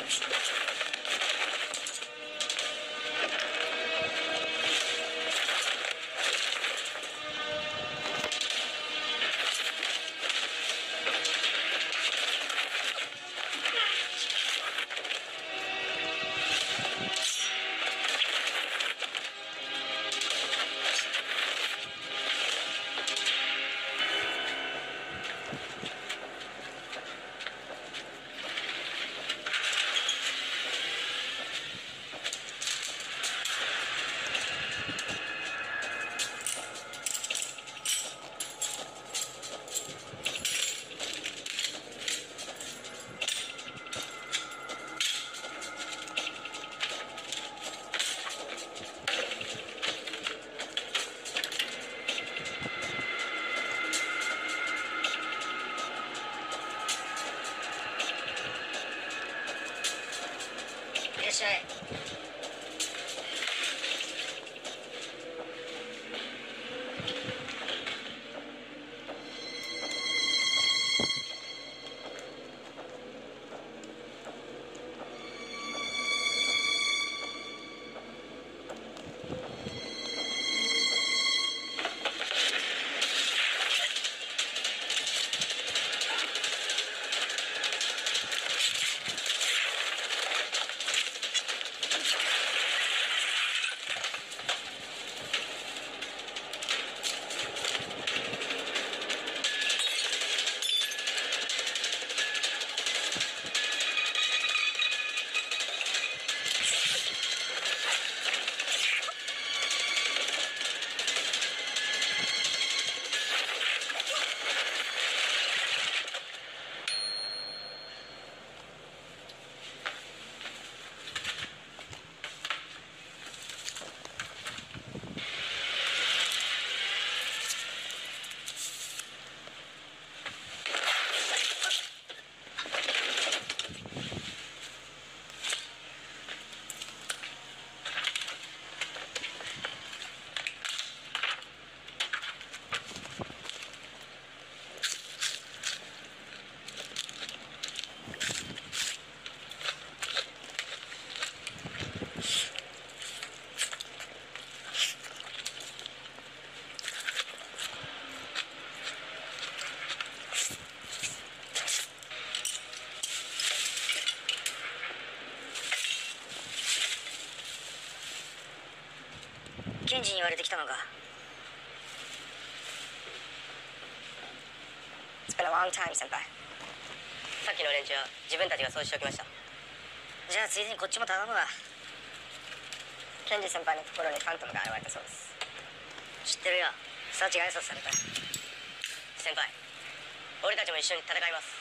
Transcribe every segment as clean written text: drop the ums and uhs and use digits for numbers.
検事に言われてきたのか。It's been a long time, 先輩。 さっきの連中は自分たちが掃除しておきました。 じゃあついでにこっちも頼むわ。検事先輩のところにファントムが現れたそうです。知ってるよ。サチが挨拶された。 先輩、俺たちも一緒に戦います。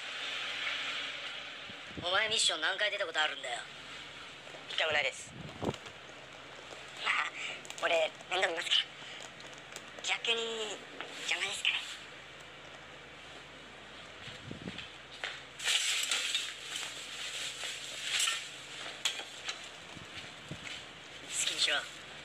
お前ミッション何回出たことあるんだよ。 一回もないです。 まあ俺面倒見ますから。逆に邪魔ですかね。好きにしろ。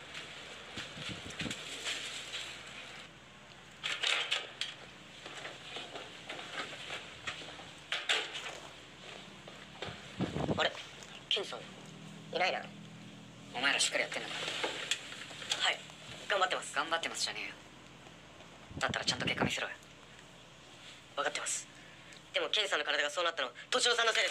あれ、ケンさんいないな。 お前らしっかりやってんのか。 はい、頑張ってます。 頑張ってますじゃねえよ。だったらちゃんと結果見せろよ。 分かってます。でもケンさんの体がそうなったの敏郎さんのせいです。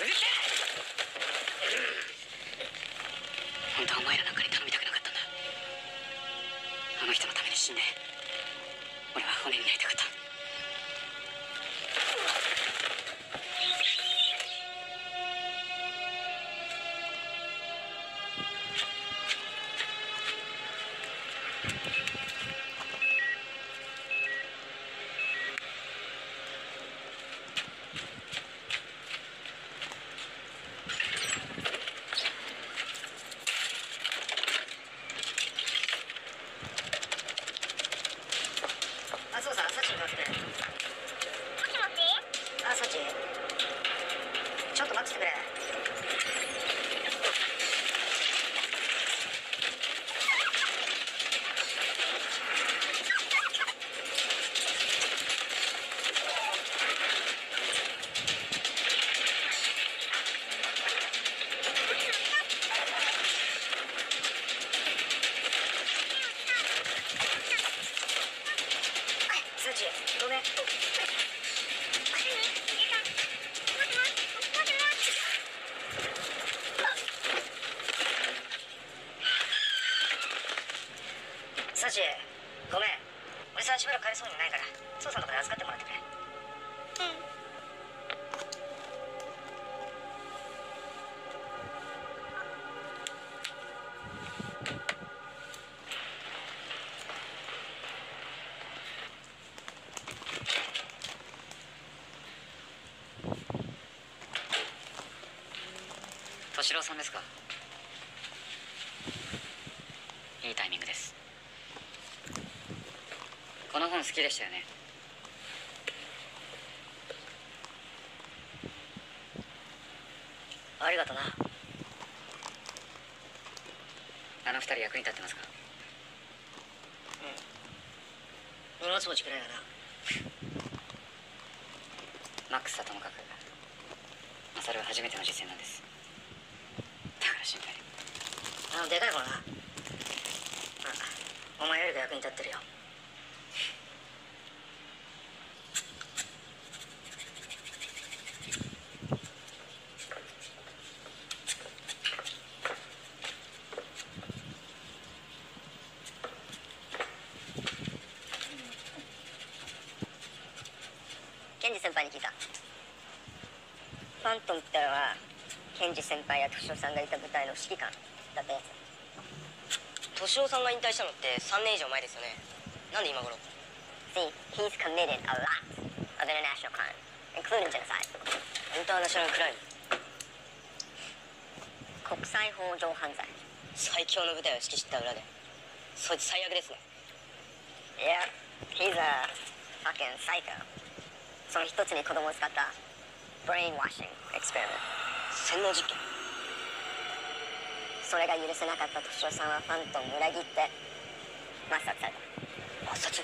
本当はお前らなんかに頼みたくなかったんだ。あの人のために死んで俺は骨になりたかった。 敏郎さんですか。いいタイミングです。この本好きでしたよね。 ありがとな。 あの二人役に立ってますか。 荷物持ちくらいだな。 マックスはともかくマサルは初めての実践なんです。だから心配。 でかい方な。お前よりが役に立ってるよ。ケンジ先輩に聞いた。ファントムってのはケンジ先輩や敏夫さんがいた部隊の指揮官だったやつ。 敏夫さんが引退したのって3年以上前ですよね。なんで今頃？ See, he's committed a lot of international crime, including genocide. インターナショナルクライム。 国際法上犯罪。 最強の部隊を指揮した裏で。そいつ最悪ですね。 Yeah, he's a fucking psycho. その一つに子供を使ったブレインワッシングエクスペリメント。 洗脳実験。 それが許せなかった敏夫さんはファントムを裏切って抹殺された。 抹殺？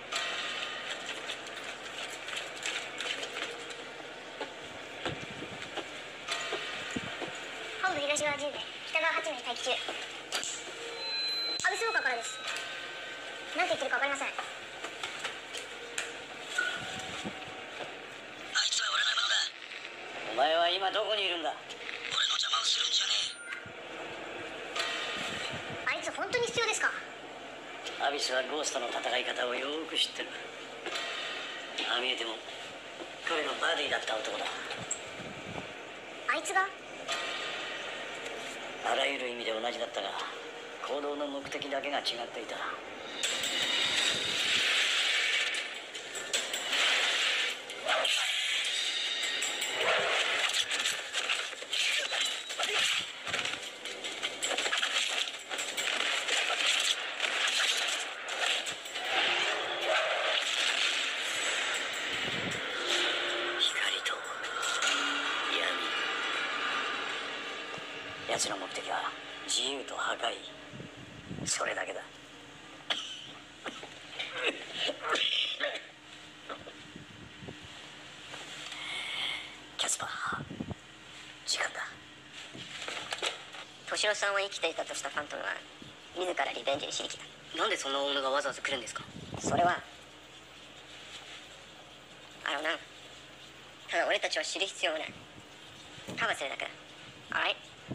本部東側10名、北側8名待機中。安倍スモーカーからです。何て言ってるか分かりません。 あいつは俺のお前は今どこにいるんだ。 俺の邪魔をするんじゃねあいつ本当に必要ですか。 アビスはゴーストの戦い方をよく知ってる。ああ見えても彼のバディだった男だ。 あいつがあらゆる意味で同じだったが行動の目的だけが違っていた。奴の目的は自由と破壊、それだけだ。キャスパー、時間だ。 敏夫さんは生きていたとしたファントムは自らリベンジにしに来た。 なんでそんな大物がわざわざ来るんですか？ それはただ俺たちは知る必要はない。カバーするだけだ。Alright?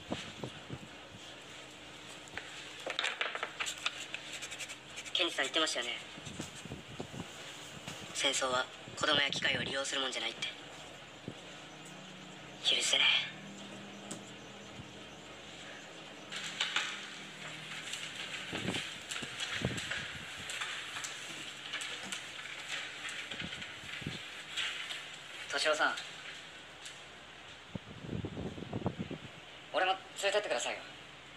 ケンジさん言ってましたよね。戦争は子供や機械を利用するもんじゃないって。許せね敏夫さん、俺も連れてってくださいよ。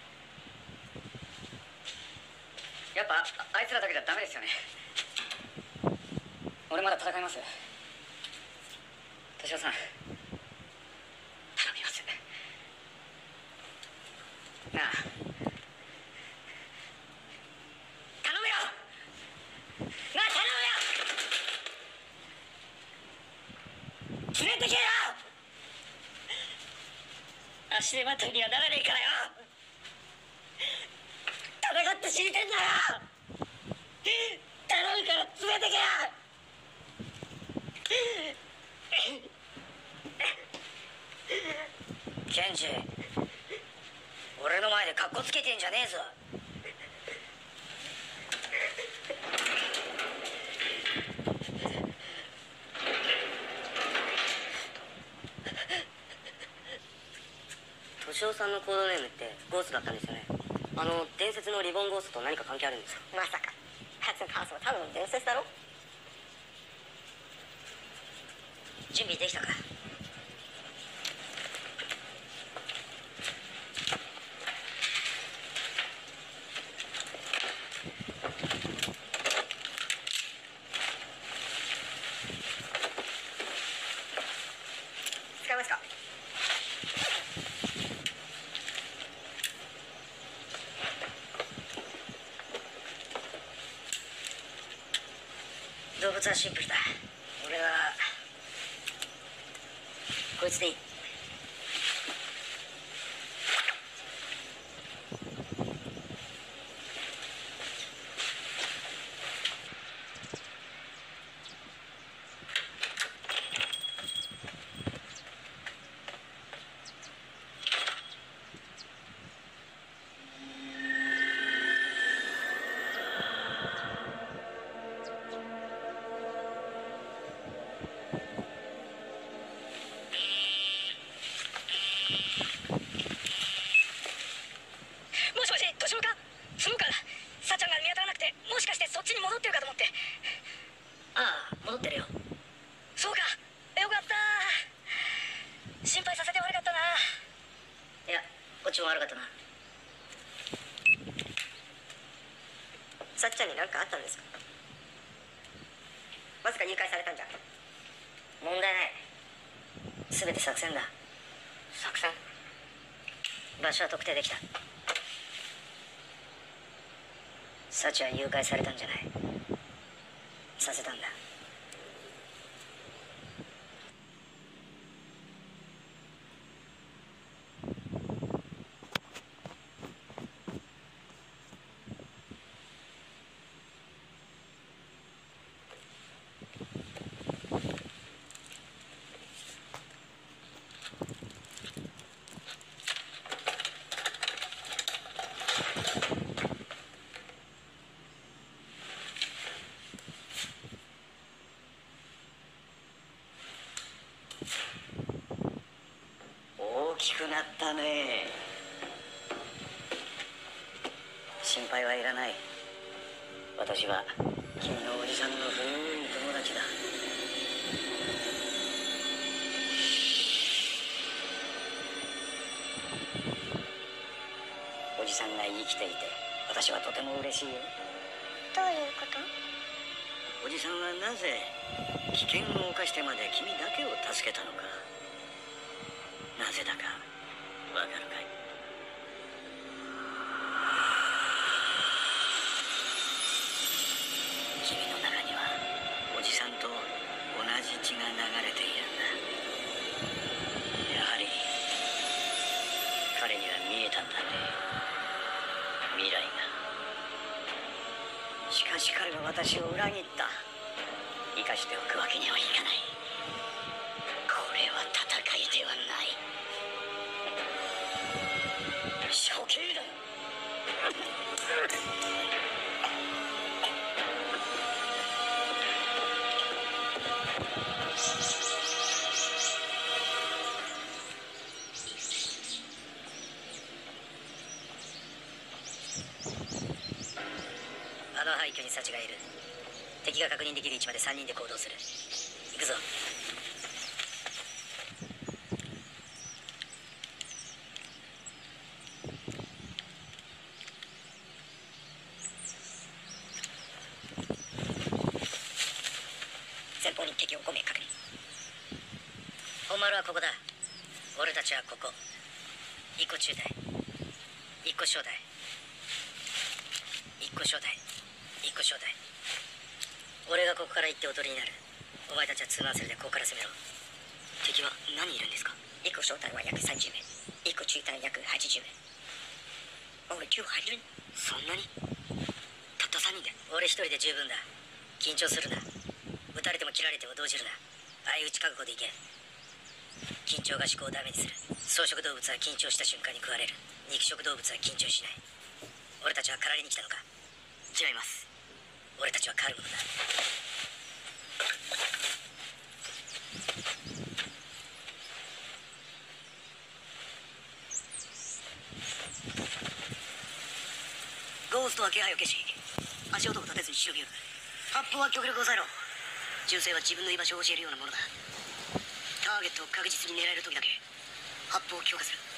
やっぱあいつらだけじゃダメですよね。俺まだ戦います。敏夫さん、頼みます。なあ、頼むよ。なあ、頼むよ。連れてけよ。足手まといにはならねえからよ。戦って死にてんだよ。頼むから連れてけよ。ケンジ、俺の前でカッコつけてんじゃねえぞ。 敏夫さんのコードネームってゴーストだったんですよね。伝説のリボンゴーストと何か関係あるんですか？ まさか。That's impossible. ただの伝説だろ。 準備できたか？ 物はシンプルだ。俺はこいつでいい。もしもし、年郎か？そうか、さちゃんが見当たらなくて、もしかしてそっちに戻ってるかと思って。ああ、戻ってるよ。そうか、よかった。心配させて悪かったな。いや、こっちも悪かったな。 さっちゃんに何かあったんですか？まさか誘拐されたんじゃ。 問題ない。全て作戦だ。 作戦？ 場所は特定できた。サチは誘拐されたんじゃない。させたんだ。 大きくなったね。心配はいらない。私は君のおじさんの古い友達だ。おじさんが生きていて私はとても嬉しいよ。 どういうこと？ おじさんはなぜ危険を冒してまで君だけを助けたのか、なぜだかわかるかい？君の中にはおじさんと同じ血が流れているんだ。やはり彼には見えたんだね、未来が。しかし彼は私を裏切った。生かしておくわけにはいかない。これは戦いではない、処刑だ。 あの廃墟にサチがいる。敵が確認できる位置まで3人で行動する。行くぞ。 前方に敵を5名確認。 本丸はここだ。俺たちはここ。1個中隊、1個小隊、1個小隊、1個小隊。俺がここから行っておとりになる。お前たちはツーマンセルでここから攻めろ。敵は何人いるんですか 1個小隊は約30名、1個中隊約80名。俺9入る？ そんなに？たった3人で？俺一人で十分だ。緊張するな。撃たれても切られても動じるな。相打ち覚悟でいけ。緊張が思考をダメにする。草食動物は緊張した瞬間に食われる。肉食動物は緊張しない。俺たちは狩られに来たのか？違います。俺たちは狩るものだ。ゴーストは気配を消し、足音を立てずに忍び寄る。発砲は極力抑えろ。銃声は自分の居場所を教えるようなものだ。ターゲットを確実に狙える時だけ発砲を強化する。